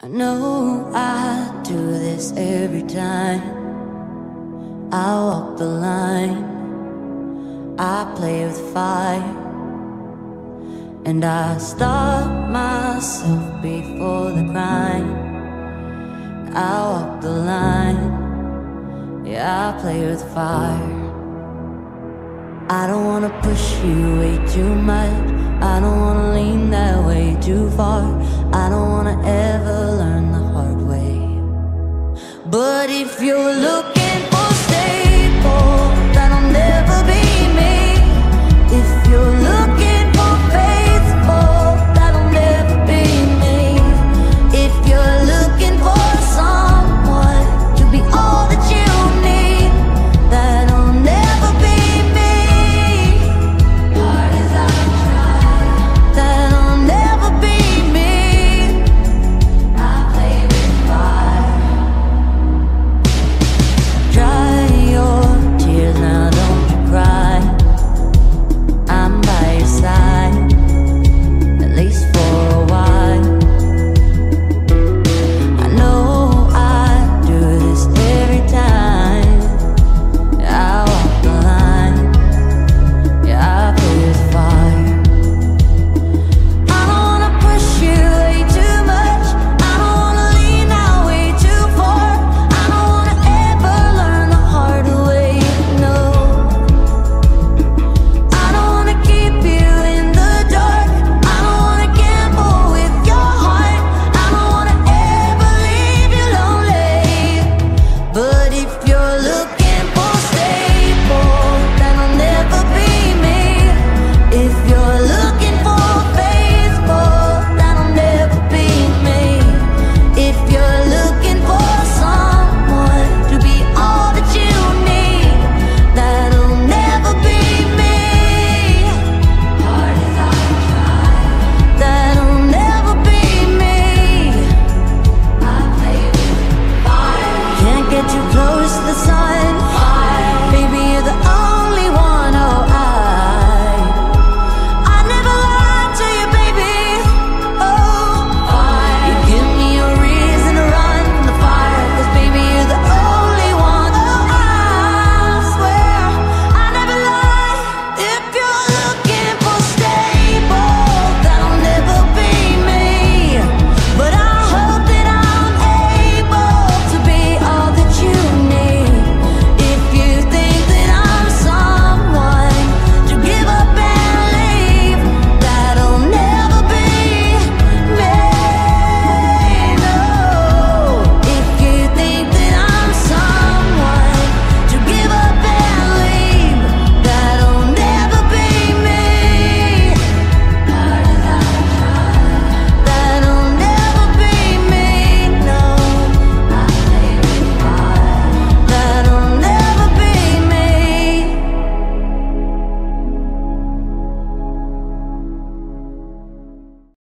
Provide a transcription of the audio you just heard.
I know I do this every time. I walk the line, I play with fire, and I stop myself before the crime. I walk the line, yeah, I play with fire. I don't wanna push you way too much, I don't wanna lean that way too far, I don't wanna ever